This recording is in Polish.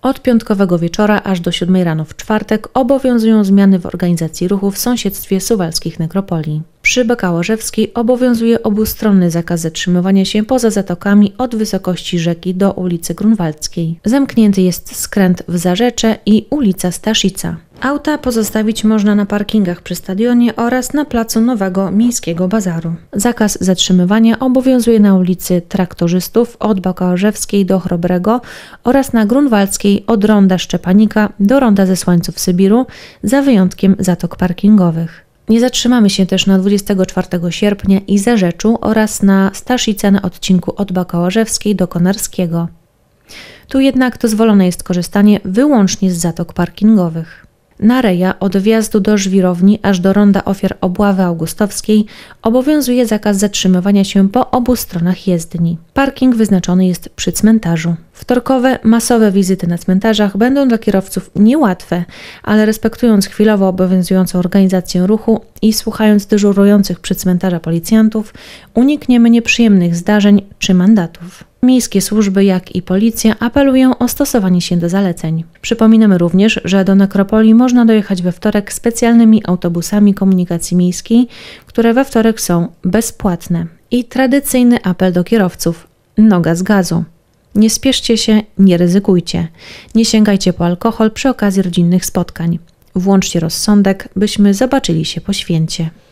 Od piątkowego wieczora aż do 7 rano w czwartek obowiązują zmiany w organizacji ruchu w sąsiedztwie suwalskich nekropolii. Przy Bakałorzewskiej obowiązuje obustronny zakaz zatrzymywania się poza zatokami od wysokości rzeki do ulicy Grunwaldzkiej. Zamknięty jest skręt w Zarzecze i ulica Staszica. Auta pozostawić można na parkingach przy stadionie oraz na placu Nowego Miejskiego Bazaru. Zakaz zatrzymywania obowiązuje na ulicy Traktorzystów od Bakałorzewskiej do Chrobrego oraz na Grunwaldzkiej od ronda Szczepanika do ronda Zesłańców Sybiru, za wyjątkiem zatok parkingowych. Nie zatrzymamy się też na 24 sierpnia i Zarzeczu oraz na Staszice na odcinku od Bakałorzewskiej do Konarskiego. Tu jednak dozwolone jest korzystanie wyłącznie z zatok parkingowych. Na Reja od wjazdu do Żwirowni aż do ronda ofiar Obławy Augustowskiej obowiązuje zakaz zatrzymywania się po obu stronach jezdni. Parking wyznaczony jest przy cmentarzu. Wtorkowe, masowe wizyty na cmentarzach będą dla kierowców niełatwe, ale respektując chwilowo obowiązującą organizację ruchu i słuchając dyżurujących przy cmentarza policjantów, unikniemy nieprzyjemnych zdarzeń czy mandatów. Miejskie służby, jak i policja apelują o stosowanie się do zaleceń. Przypominamy również, że do nekropolii można dojechać we wtorek specjalnymi autobusami komunikacji miejskiej, które we wtorek są bezpłatne. I tradycyjny apel do kierowców: noga z gazu. Nie spieszcie się, nie ryzykujcie. Nie sięgajcie po alkohol przy okazji rodzinnych spotkań. Włączcie rozsądek, byśmy zobaczyli się po święcie.